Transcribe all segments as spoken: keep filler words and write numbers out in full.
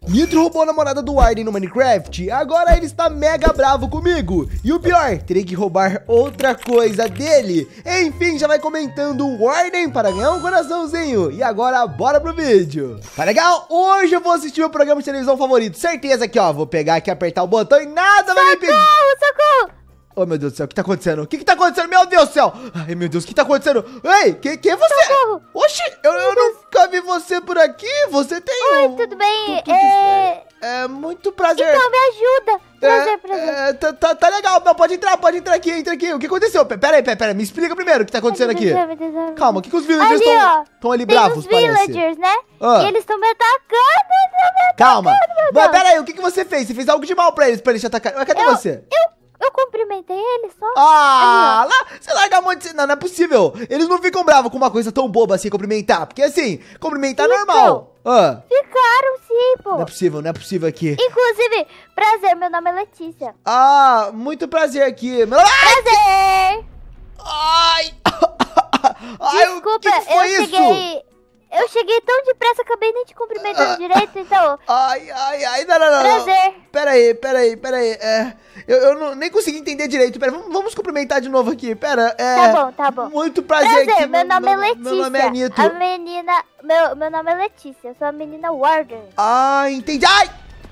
Nitro roubou a namorada do Warden no Minecraft, agora ele está mega bravo comigo. E o pior, terei que roubar outra coisa dele. Enfim, já vai comentando o Warden para ganhar um coraçãozinho. E agora, bora pro vídeo. Tá legal? Hoje eu vou assistir meu programa de televisão favorito. Certeza que, ó, vou pegar aqui, apertar o botão e nada vai me impedir. Socorro, socorro! Oh, meu Deus do céu, o que tá acontecendo? O que que tá acontecendo? Meu Deus do céu! Ai, meu Deus, o que tá acontecendo? Ei, quem que é você? Socorro. Oxi, eu, eu nunca vi você por aqui. Você tem Oi, um... tudo bem? tu- tu- É... É muito prazer. Então, me ajuda. Prazer, É, prazer. é, tá, tá, tá legal, não, pode entrar, pode entrar aqui, entra aqui. O que aconteceu? Pe- Pera aí, pera, pera, me explica primeiro o que tá acontecendo aqui. Meu Deus, meu Deus, meu Deus. Calma, o que, que os villagers Ali, ó, estão estão ali Tem bravos, uns parece? villagers, né? Ah. E eles estão me atacando. Estão me Calma. atacando, meu Mas Deus. pera aí, o que, que você fez? Você fez algo de mal pra eles, pra eles te atacarem. Mas cadê Eu, você? eu, eu cumprimentei eles só. Ah, lá, você larga a mão de... Não, não é possível. Eles não ficam bravos com uma coisa tão boba assim, cumprimentar. Porque assim, cumprimentar é Ficam. normal. Ah, Ficaram sim, pô. não é possível, não é possível aqui. Inclusive, prazer, meu nome é Letícia. Ah, muito prazer aqui. Meu... Ai! Prazer. Ai! Ai, o Desculpa, que que foi eu isso? cheguei... Eu cheguei tão depressa, acabei nem te cumprimentando Ah. direito, então... Ai, ai, ai, não, não, não. Prazer. Pera aí, pera aí, pera aí. É, eu eu não, nem consegui entender direito. Pera, vamos, vamos cumprimentar de novo aqui. Pera, é... Tá bom, tá bom. Muito prazer, Prazer, aqui. meu nome é Letícia. Meu nome é Nitro. A menina... Meu, meu nome é Letícia, eu sou a menina Warden. Ah, entendi. Ai!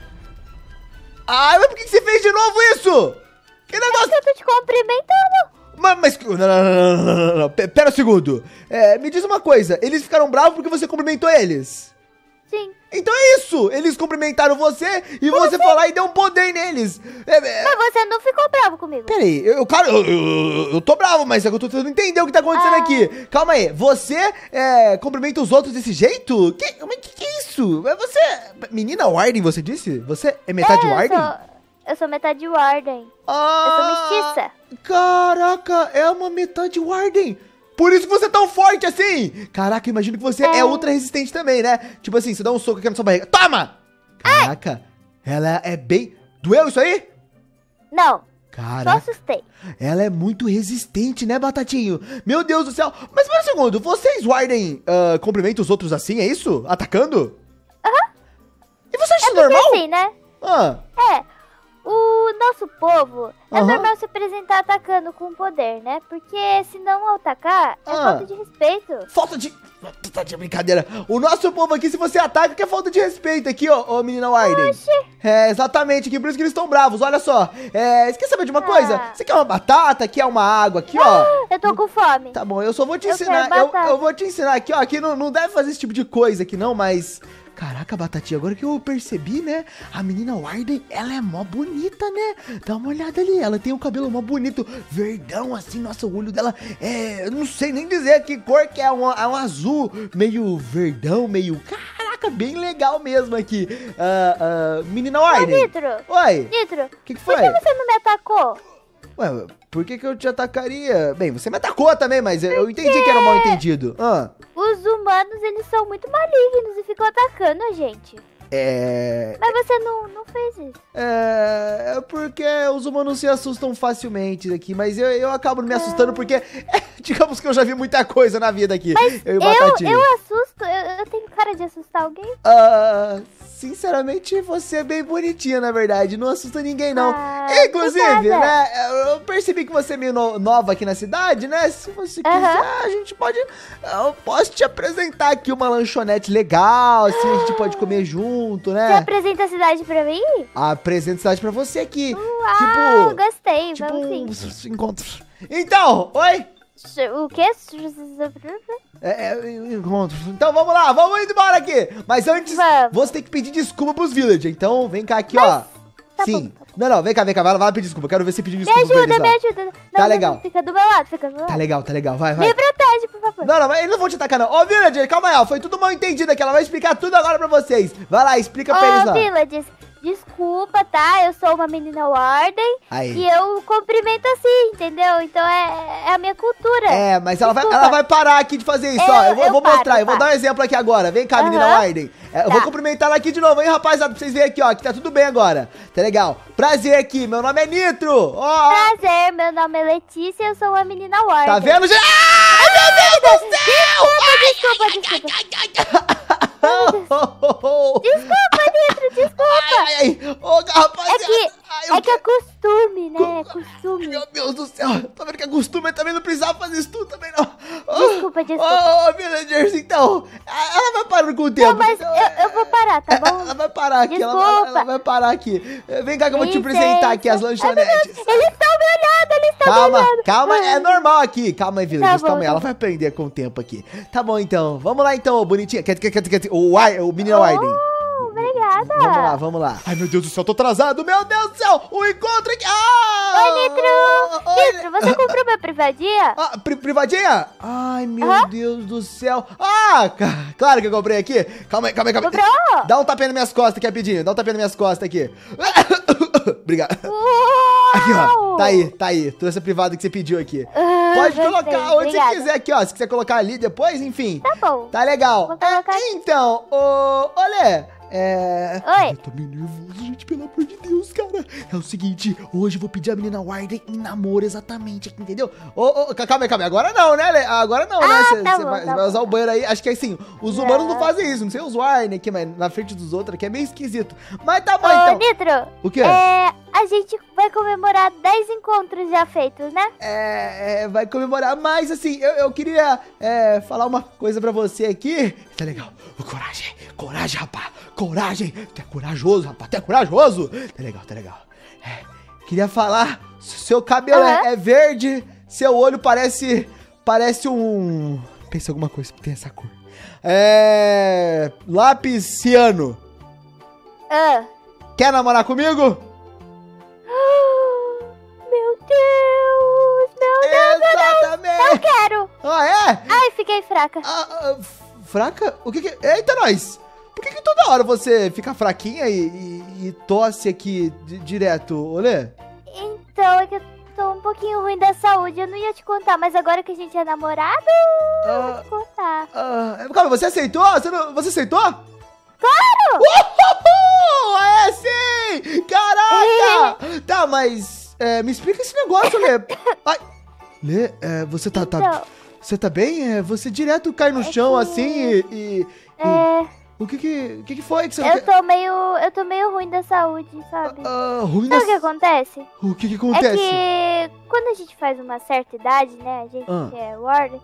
Ai, mas por que que você fez de novo isso? Que negócio... Eu tô te cumprimentando. Mas, mas... Não, não, não, não, não, não, não. Pe- Pera um segundo. É, me diz uma coisa. Eles ficaram bravos porque você cumprimentou eles. Sim. Então é isso. Eles cumprimentaram você e você foi lá e deu um poder neles. É, é... Mas você não ficou bravo comigo. Peraí, eu, cara, eu, eu, eu tô bravo, mas é que eu tô tentando entender o que tá acontecendo Ah. aqui. Calma aí, você é, cumprimenta os outros desse jeito? Que, mas que que é isso? É você... Menina Warden, você disse? Você é metade É, eu Warden? sou, eu sou metade Warden. Ah, Eu sou mestiça. Caraca, é uma metade Warden. Por isso que você é tão forte assim. Caraca, eu imagino que você é, É. ultra resistente também, né? Tipo assim, você dá um soco aqui na sua barriga. Toma! Caraca, ela é bem... Doeu isso aí? Não, só Caraca. assustei. Ela é muito resistente, né, Batatinho? Meu Deus do céu. Mas espera um segundo, vocês, Warden, ah, cumprimentam os outros assim, é isso? Atacando? Aham. E você acha isso Porque normal? assim, né? Ah, É, o nosso povo é Aham. normal se apresentar atacando com poder, né? Porque se não atacar, é Ah. falta de respeito. falta de... Tá de brincadeira. O nosso povo aqui, se você ataca, que é falta de respeito aqui, ó, ó menina Warden. Oxi. É, exatamente, aqui, por isso que eles estão bravos, olha só. É, você quer saber de uma coisa? Ah. Você quer uma batata? Quer uma água aqui, ó? Eu tô com fome. Tá bom, eu só vou te Eu ensinar. quero Eu, batata. eu vou te ensinar aqui, ó. Aqui não, não deve fazer esse tipo de coisa aqui, não, mas. Caraca, Batatinha, agora que eu percebi, né? A menina Warden, ela é mó bonita, né? Dá uma olhada ali, ela tem um cabelo mó bonito, verdão, assim, nossa, o olho dela é. Eu não sei nem dizer que cor que é, um, é um azul, meio verdão, meio. Caraca, bem legal mesmo aqui. Ah, ah, menina Ô, Warden. Nitro, Oi, Nitro, o que, que por foi? que você não me atacou? Ué, por que que eu te atacaria? Bem, você me atacou também, mas eu, eu entendi que era um mal entendido. Ah, Os humanos, eles são muito malignos e ficam atacando a gente. é... Mas você não, não fez isso. É... é porque os humanos se assustam facilmente aqui, mas eu, eu acabo me assustando porque... é, digamos que eu já vi muita coisa na vida aqui. eu e o Eu, Batatinha. eu assusto, eu, eu tenho cara de assustar alguém? Ah, sinceramente, você é bem bonitinha, na verdade. Não assusta ninguém, não. Ah, Inclusive, obrigada. né, eu percebi que você é meio no- nova aqui na cidade, né? Se você quiser, Aham. a gente pode... Eu posso te apresentar aqui uma lanchonete legal, assim, a gente pode comer junto, Você né? apresenta a cidade pra mim? Apresento a cidade pra você aqui. Uau, tipo, gostei, tipo vamos sim. um encontro. Então, oi? O quê? É, é, encontro. Então vamos lá, vamos indo embora aqui. Mas antes, Vamos. você tem que pedir desculpa pros villagers. Então vem cá aqui, ó. tá Sim. bom, tá Não, não, vem cá, vem cá. Vai, vai pedir desculpa. Quero ver você pedir Me desculpa pra ajuda, eles me lá. ajuda. Não, Tá não, legal. não, fica do meu lado, fica do meu lado. Tá legal, tá legal. Vai, vai. Me protege, por favor. Não, não, mas eles não vão te atacar, não. Ô, villager, calma aí, ó. Foi tudo mal entendido aqui. Ela vai explicar tudo agora pra vocês. Vai lá, explica pra eles Ô, lá. Villages, desculpa, tá? Eu sou uma menina Warden Aí. e eu cumprimento assim, entendeu? Então é, é a minha cultura. É, mas ela vai, Desculpa. ela vai parar aqui de fazer isso, Eu- ó. Eu vou, eu vou paro, mostrar, eu eu vou paro. dar um exemplo aqui agora. Vem cá, menina Aham. Warden. É, eu Tá. vou cumprimentar ela aqui de novo, hein, rapaziada, pra vocês verem aqui, ó, que tá tudo bem agora. Tá legal. Prazer aqui, meu nome é Nitro. Ó, Prazer, meu nome é Letícia e eu sou uma menina Warden. tá vendo, gente? Ai, meu Deus do céu! Desculpa, desculpa, desculpa. Ai, Desculpa, Nitro, ai, ai. Ô, rapaziada. É que, ai, eu é que é costume, né? É quero- costume. Meu Deus do céu. Tô vendo que é costume, mas também não precisava fazer isso tudo também, não. Desculpa, desculpa. Ô, ô, villagers, então. Ela vai parando com o tempo. Não, mas então, eu, eu vou parar, tá bom? Ela vai parar aqui, ela, Desculpa. ela- ela vai parar aqui. Vem cá que eu vou te Licença. apresentar aqui as Ai, meu lanchonetes. Deus, eles estão me olhando, eles estão me Calma, olhando. calma, é Ai. normal aqui. Calma aí, villagers, Tá bom, calma aí. tá Ela bom. vai aprender com o tempo aqui. Tá bom, então. Vamos lá, então, bonitinha. Quer, quer, quer, quer, o, Ar- o menino Warden. Oh, obrigada. Vamos lá, vamos lá. Ai, meu Deus do céu, tô atrasado. Meu Deus do céu, o encontro aqui. Ah! Oi, Nitro. Oi, Nitro, você comprou minha privadinha? Ah, pri- privadinha? Ai, meu Aham. Deus do céu. Ah, ca- claro que eu comprei aqui. Calma aí, calma aí, calma aí. Comprou? Dá um tapinha nas minhas costas aqui, rapidinho. Dá um tapinha nas minhas costas aqui. Obrigado. Uau. Aqui, ó. Tá aí, tá aí. Trouxe a privada que você pediu aqui. Ah, Pode gostei, colocar onde obrigada. você quiser aqui, ó. Se quiser colocar ali depois, enfim. Tá bom. Tá legal. Vou colocar É, aqui. então, ô, olê, é... Oi. Eu tô meio nervoso, gente, pelo amor de Deus, cara. É o seguinte, hoje eu vou pedir a menina Warden em namoro exatamente aqui, entendeu? Ô, ô, calma aí, calma aí. Agora não, né, Lê? Agora não, né? Ah, Você tá bom, vai, tá cê vai bom. usar o banheiro aí. Acho que assim, os humanos não Não. fazem isso. Não sei os Warden aqui, mas na frente dos outros aqui é meio esquisito. Mas tá bom, Ô, então. Nitro, O quê? é, a gente vai comemorar dez encontros já feitos, né? É, é, vai comemorar, mas assim, eu, eu queria é, falar uma coisa pra você aqui. Tá legal. Ô, coragem, coragem, rapaz. Coragem. Tu é corajoso, rapaz. Tu é corajoso. Tá legal, tá legal. É, queria falar, seu cabelo é, Aham. é verde, seu olho parece, parece um... Pensa alguma coisa que tem essa cor. É... Lápis ciano. Ah. Quer namorar comigo? Meu Deus, meu Deus, eu Exatamente. quero. Ah, é? Ai, fiquei fraca. Ah, ah, f- fraca? O que que... Eita, nós! Por que que toda hora você fica fraquinha e, e- e tosse aqui di- direto, olê? Então, é que eu tô um pouquinho ruim da saúde. Eu não ia te contar, mas agora que a gente é namorado, eu vou Ah, te contar. ah, calma, você aceitou? Você, não- você aceitou? Claro! Uhul! É sim! Caraca! Tá, mas é, me explica esse negócio, Lê. Ai, Lê, é, você tá, tá, Então, você tá bem? É, você direto cai no É chão que- assim e... e- é, o que que, o que que foi que você não eu quer... tô meio, eu tô meio ruim da saúde, sabe? Ah, ruim Sabe o que da... acontece? O que que acontece? É que quando a gente faz uma certa idade, né, a gente Ah. que é Warden,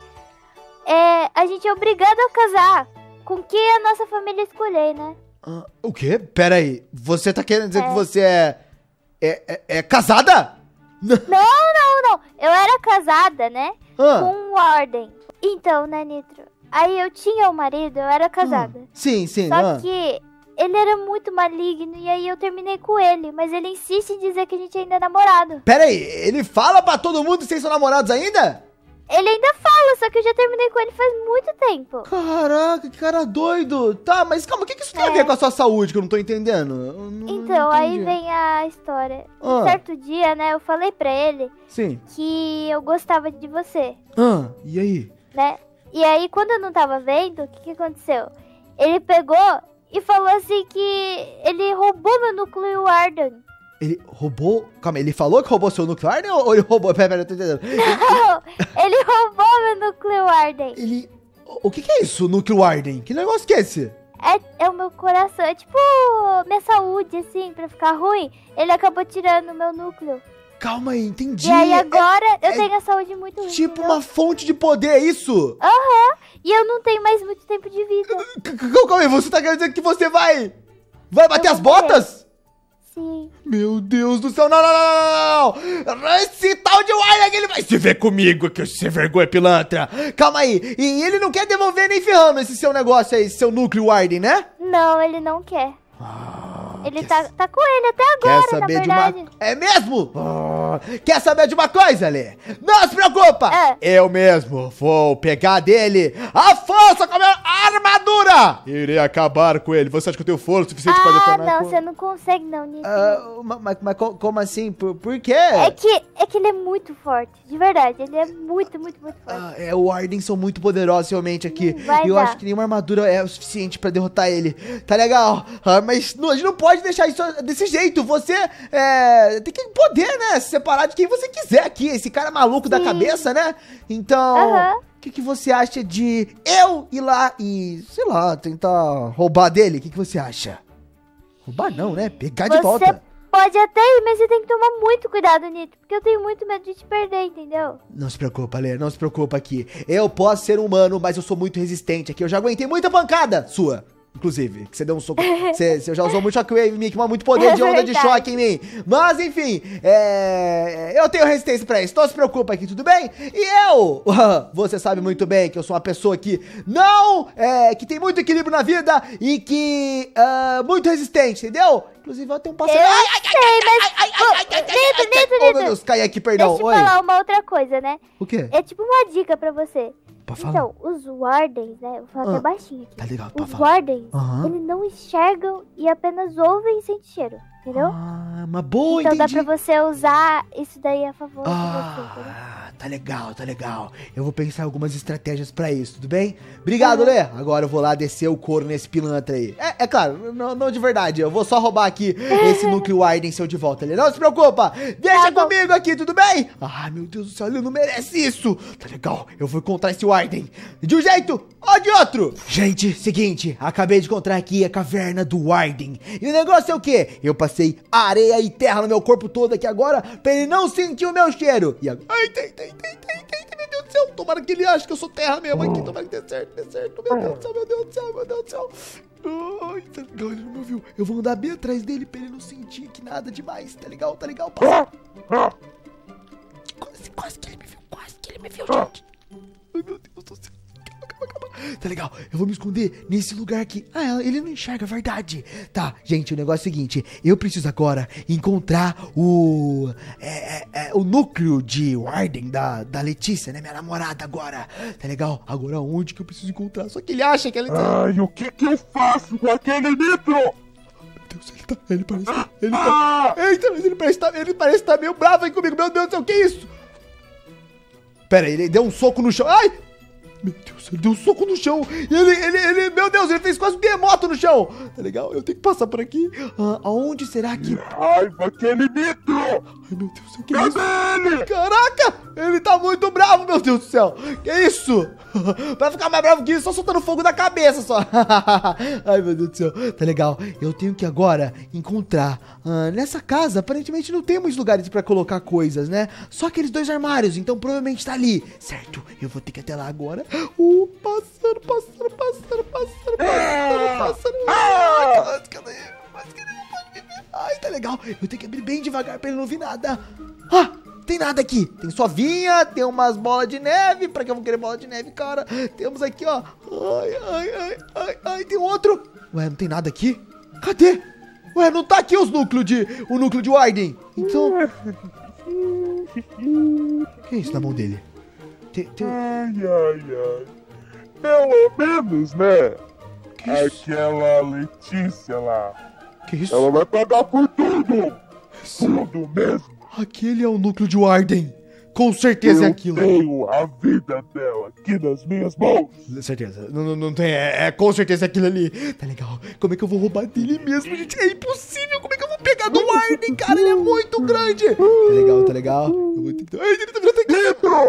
é, a gente é obrigado a casar com quem a nossa família escolher, né? Ah, o quê? Pera aí. Você tá querendo dizer É. que você é, é, é, é casada? Não, não, não. Eu era casada, né? Ah, Com um Warden. Então, né, Nitro? Aí eu tinha um marido, eu era casada. sim, sim. Só ah. que ele era muito maligno e aí eu terminei com ele. Mas ele insiste em dizer que a gente ainda é namorado. Pera aí, ele fala pra todo mundo que vocês são namorados ainda? Ele ainda fala, só que eu já terminei com ele faz muito tempo. Caraca, que cara doido. Tá, mas calma, o que, que isso tem a É. ver com a sua saúde que eu não tô entendendo? Eu não- Então, não aí entendi. vem a história. Ah. Um certo dia, né, eu falei pra ele Sim. que eu gostava de você, Ah, e aí? né? E aí, quando eu não tava vendo, o que, que aconteceu? Ele pegou e falou assim que ele roubou meu núcleo Warden. Ele roubou... Calma, ele falou que roubou seu nuclear né? Ou ele roubou... Pera, pera, eu tô entendendo. Ele roubou meu núcleo Warden. Ele... O que que é isso, núcleo Warden? Que negócio que é esse? É, é o meu coração, é tipo minha saúde, assim, pra ficar ruim. Ele acabou tirando o meu núcleo. Calma aí, entendi. E aí agora eu é tenho a saúde muito ruim. Tipo entendeu? uma fonte de poder, é isso? E eu não tenho mais muito tempo de vida. C- c- Calma aí, você tá querendo dizer que você vai... Vai bater Eu as vou morrer. botas? Sim. Meu Deus do céu, não, não, não, não, não. Esse tal de Warden, ele vai se ver comigo, que você vergonha, pilantra. Calma aí, e ele não quer devolver nem ferrando esse seu negócio aí, esse seu núcleo Warden, né? Não, ele não quer. Ah, Ele quer tá, tá com ele até Quer agora, na saber de verdade. uma... É mesmo? Ah, quer saber de uma coisa, Lê? Não se preocupa! É. Eu mesmo vou pegar dele a força com a minha armadura! Irei acabar com ele. Você acha que eu tenho força suficiente pra Ah, detonar não, com... você não consegue não, Nick. Ah, ma- mas, mas co- como assim? Por, por quê? É que, é que ele é muito forte, de verdade. Ele é muito, muito, muito forte. Ah, é, o Warden são muito poderosos realmente aqui. Hum, vai E eu dar. acho que nenhuma armadura é o suficiente pra derrotar ele. Tá legal. Ah, mas não, a gente não pode deixar isso desse jeito. Você é, tem que poder, né? Se separar de quem você quiser aqui. Esse cara maluco da Sim. cabeça, né? Então, Aham. o que, que você acha de eu ir lá e, sei lá, tentar roubar dele? O que, que você acha? Roubar não, né? Pegar de Você volta. pode até ir, mas você tem que tomar muito cuidado, Nitro. Porque eu tenho muito medo de te perder, entendeu? Não se preocupa, Lê, não se preocupa aqui. Eu posso ser humano, mas eu sou muito resistente aqui. Eu já aguentei muita pancada sua. Inclusive, que você deu um soco. Você, você já usou muito shockwave em mim, que muito poder de onda de choque em mim. Mas, enfim, é, eu tenho resistência pra isso. Não se preocupa aqui, tudo bem? E eu, você sabe muito bem que eu sou uma pessoa que não, é, que tem muito equilíbrio na vida e que, uh, muito resistente, entendeu? Inclusive, eu tenho um passarinho. Eu Ai, ai, sei, ai, mas... ai, ai, ai, ai, ai, Nitro, ai, ai, Nitro, ai, oh, meu Nitro. Deus, cai aqui, perdão. Deixa eu Oi. falar uma outra coisa, né? O quê? É tipo uma dica pra você. Pode falar. Então, os Wardens, né? Eu vou falar Ah, até baixinho aqui. Tá legal, pode Os falar. Wardens, Aham. eles não enxergam e apenas ouvem e sentem cheiro, entendeu? Ah, uma boa, então entendi. dá pra você usar isso daí a favor de você, entendeu? Ah, tá legal, tá legal. Eu vou pensar em algumas estratégias pra isso, tudo bem? Obrigado, Lê. Agora eu vou lá descer o couro nesse pilantra aí. É, é claro, não, não de verdade. Eu vou só roubar aqui esse núcleo Warden seu de volta, Lê. Não se preocupa. Deixa Tá bom. comigo aqui, tudo bem? Ah, meu Deus do céu, ele não merece isso. Tá legal, eu vou encontrar esse Warden. De um jeito ou de outro. Gente, seguinte, acabei de encontrar aqui a caverna do Warden. E o negócio é o quê? Eu passei areia e terra no meu corpo todo aqui agora pra ele não sentir o meu cheiro. E agora... Ai, tem, tem, tem, tem, tem, tem, meu Deus do céu. Tomara que ele ache que eu sou terra mesmo aqui. Tomara que dê certo, dê certo. Meu Deus do céu, meu Deus do céu, meu Deus do céu. Ai, tá legal, ele não me ouviu. Eu vou andar bem atrás dele pra ele não sentir que nada demais. Tá legal, tá legal. Passa. Quase, quase que ele me viu, quase que ele me viu, gente. Ai, meu Deus do céu. Calma, calma, calma. Tá legal, eu vou me esconder nesse lugar aqui. Ah, ele não enxerga, é verdade. Tá, gente, o negócio é o seguinte. Eu preciso agora encontrar o... É, é, é, o núcleo de Warden da, da Letícia, né? Minha namorada agora. Tá legal? Agora onde que eu preciso encontrar? Só que ele acha que ela... Ai, o que que eu faço com aquele Nitro? Meu Deus, ele tá... Ele parece... Ele tá... Eita, mas ele parece tá, ele parece tá meio bravo aí comigo. Meu Deus do céu, o que é isso? Pera, ele deu um soco no chão. Ai! Meu Deus, ele deu um soco no chão. E ele, ele, ele, meu Deus, ele fez quase um terremoto no chão. Tá legal? Eu tenho que passar por aqui. Ah, aonde será que... Raiva, aquele Nitro! Ai, meu Deus do céu, que é isso? Cadê ele? Caraca, ele tá muito bravo, meu Deus do céu. Que isso? Pra ficar mais bravo que isso, só soltando fogo da cabeça só. Ai, meu Deus do céu. Tá legal. Eu tenho que agora encontrar... Ah, nessa casa, aparentemente não tem muitos lugares pra colocar coisas, né? Só aqueles dois armários, então provavelmente tá ali. Certo, eu vou ter que ir até lá agora. Uh, pássaro, pássaro, pássaro, pássaro, pássaro, pássaro. Ai, cadê? Ai, tá legal. Eu tenho que abrir bem devagar pra ele não ouvir nada. Ah, tem nada aqui. Tem só vinha, tem umas bolas de neve. Pra que eu vou querer bola de neve, cara? Temos aqui, ó. Ai, ai, ai, ai, ai, tem outro. Ué, não tem nada aqui? Cadê? Ué, não tá aqui os núcleos de... O núcleo de Warden. Então... O que é isso na mão dele? Tem, tem... Ai, ai, ai. Pelo menos, né? Que isso? Aquela Letícia lá. Que isso? Ela vai pagar por tudo. Tudo mesmo. Aquele é o núcleo de Warden. Com certeza é Eu aquilo. tenho a vida dela aqui nas minhas mãos. Certeza. Não, não, não tem. É, é com certeza aquilo ali. Tá legal. Como é que eu vou roubar dele mesmo, gente? É impossível. Como é que eu vou pegar do Warden, cara? Ele é muito grande. Tá legal, tá legal. Eu vou tentar. Ai, ele tá virando aqui. Nitro!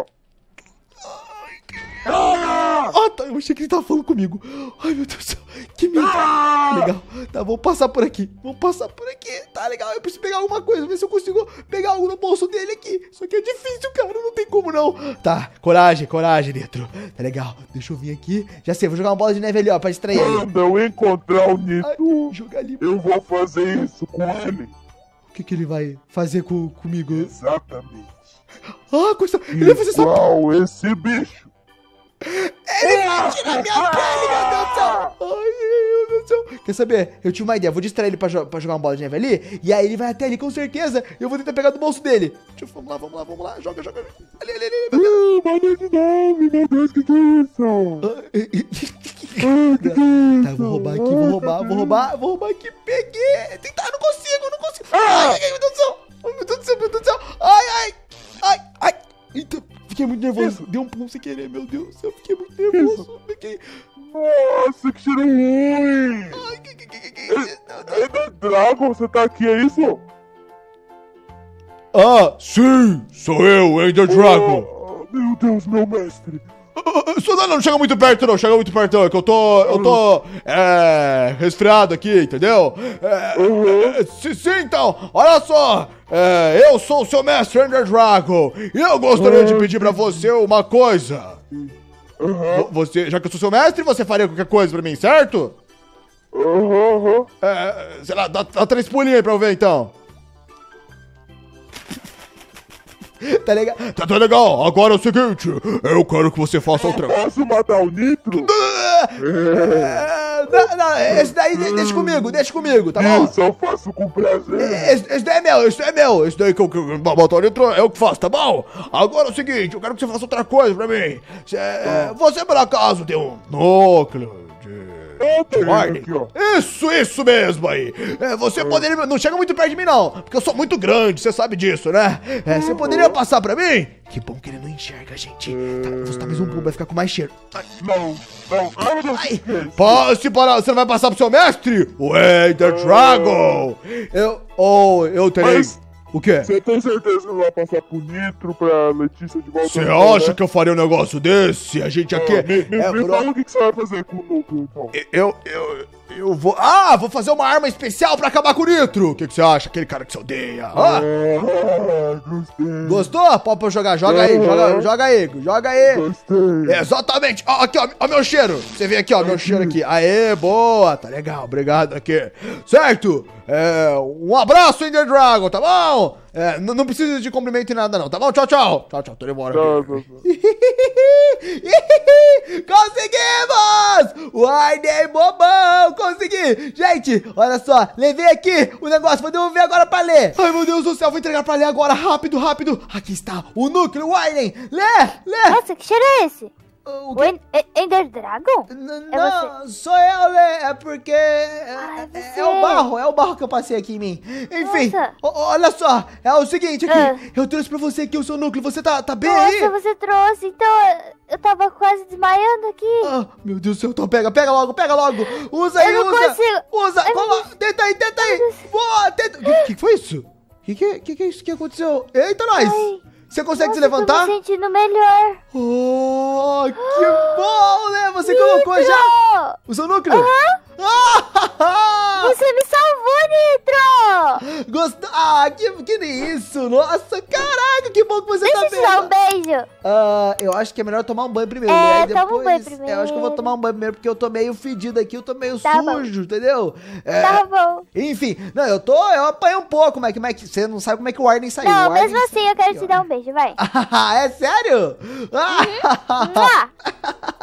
Ah! Ah, tá. Eu achei que ele tava falando comigo. Ai, meu Deus do céu. Que medo. Tá legal. Tá, vamos passar por aqui. Vamos passar por aqui. Tá legal. Eu preciso pegar alguma coisa. Ver se eu consigo pegar algo no bolso dele aqui. Só que é difícil, cara. Não tem como não. Tá, coragem, coragem, Nitro. Tá legal. Deixa eu vir aqui. Já sei, vou jogar uma bola de neve ali, ó, pra distrair ele. Quando eu encontrar o Ai, Nitro, jogar ali. eu vou fazer isso com ele. O que que ele vai fazer com, comigo? Exatamente. Ah, coisa... Ele vai fazer essa... Igual esse bicho. Ele vai tirar minha pele, meu Deus do céu. Ai, meu Deus do céu. Quer saber? Eu tinha uma ideia. Vou distrair ele pra, jo pra jogar uma bola de neve ali. E aí ele vai até ali, com certeza. E eu vou tentar pegar do bolso dele. Deixa eu... Vamos lá, vamos lá, vamos lá. Joga, joga. Ali, ali, ali. Meu Deus. Ah, bola de neve, meu Deus, que que é isso? Ah, tá, eu vou roubar aqui, vou roubar, vou roubar, vou roubar aqui. Peguei. Tentar, não consigo, não consigo. Ai, ai, meu Deus do céu. Ai, meu Deus do céu, meu Deus do céu. Ai, ai, ai, ai. Eita, fiquei muito nervoso. Deu um pulo sem querer, meu Deus do céu. Fiquei muito nervoso. Fiquei... Nossa, que cheiro ruim! Ai, que que que que é isso? Não, não. Ender Dragon, você tá aqui, é isso? Ah, sim, sou eu, Ender Dragon. Oh, meu Deus, meu mestre. Isso não, não chega muito perto, não. Chega muito perto, não. É que eu tô. Eu tô. É. Resfriado aqui, entendeu? É, Uhum. é, sim, sim, então. Olha só. É, eu sou o seu mestre Ender Dragon. E eu gostaria de pedir pra você uma coisa. Uhum. Vo- Você, já que eu sou seu mestre, você faria qualquer coisa pra mim, certo? Uhum. Uhum. É, sei lá, dá, dá três pulinhos aí pra eu ver, então. Tá legal? Tá, tá legal. Agora é o seguinte, eu quero que você faça outra. Posso matar o Nitro? É, não, não, esse daí de- deixa comigo, deixa comigo, tá bom? Isso eu faço com prazer. Esse, esse daí é meu, esse daí é meu. Esse daí que eu, que eu botar o nitro é eu que faço, tá bom? Agora é o seguinte, eu quero que você faça outra coisa pra mim. Cê, você, por acaso, tem um núcleo de... Eu tenho Warning. aqui, ó. Isso, isso mesmo aí. É, você poderia... Não chega muito perto de mim, não. Porque eu sou muito grande, você sabe disso, né? É, você poderia passar pra mim? Que bom que ele não enxerga a gente. Tá, você tá mais um pouco, vai ficar com mais cheiro. Ai, Não, não. Ai, meu Deus. ai. Passe para... Você não vai passar pro seu mestre? O Ender Dragon. Eu... Oh, eu terei... Mas- O quê? Você tem certeza que não vai passar pro Nitro, pra Letícia de volta? Você ao acha né? que eu faria um negócio desse? A gente aqui... Ah, me me, é me pro- fala o que, que você vai fazer com o núcleo, então. Eu, eu, eu vou... Ah, vou fazer uma arma especial pra acabar com o Nitro. O que, que você acha? Aquele cara que você odeia. Ah, Ah, gostei. gostou? Pode pra eu jogar. Joga aí, joga, joga aí, joga aí. Gostei. Exatamente. Ó, aqui, ó, ó meu cheiro. Você vê aqui, ó, meu cheiro aqui. Aê, boa. Tá legal, obrigado aqui. Certo? É, um abraço, Ender Dragon, tá bom? É, n- não precisa de cumprimento e nada não, tá bom? Tchau, tchau. Tchau, tchau, tô indo embora Tá, aqui. tá, tá. Conseguimos! O Arden bobão, consegui! Gente, olha só, levei aqui o negócio, vou devolver agora pra ler. Ai, meu Deus do céu, vou entregar pra ler agora, rápido, rápido. Aqui está, o núcleo, o Arden. Lê, lê. Nossa, que cheiro é esse? O O quê? En- E- Ender Dragon? N- É Não, sou eu, Lê, é porque é, Ah, é é- você. é o barro, é o barro que eu passei aqui em mim. Enfim, Nossa. o- olha só, é o seguinte aqui, Ah. eu trouxe pra você aqui o seu núcleo, você tá, tá bem aí? Nossa, você trouxe. Então, eu tava quase desmaiando aqui. Ah, meu Deus do céu, então pega, pega logo, pega logo. Usa aí, Eu não usa. consigo. Usa, Eu colo... tenta aí, tenta aí. Boa, tenta. O que, que foi isso? O que, que, que, que é isso que aconteceu? Eita, nós. Ai. Você consegue Nossa, se levantar? Eu tô me sentindo melhor. Oh, que bom, né? Você colocou já Nitro! o seu núcleo? Ah, Você me salvou, Nitro! Gostou? Ah, que, que isso? Nossa, caraca, que bom que você Deixa tá eu te dar um bem. beijo. Ah, eu acho que é melhor tomar um banho primeiro, É, né? toma um banho primeiro. Eu acho que eu vou tomar um banho primeiro porque eu tô meio fedido aqui, eu tô meio Tá bom. sujo, entendeu? É, Tá bom. Enfim, não, eu tô, eu apanhei um pouco, mas, mas você não sabe como é que o Arden saiu. Não, o Arden mesmo assim eu quero saiu. te dar um beijo, vai. Ah, é sério? Ah, Mua!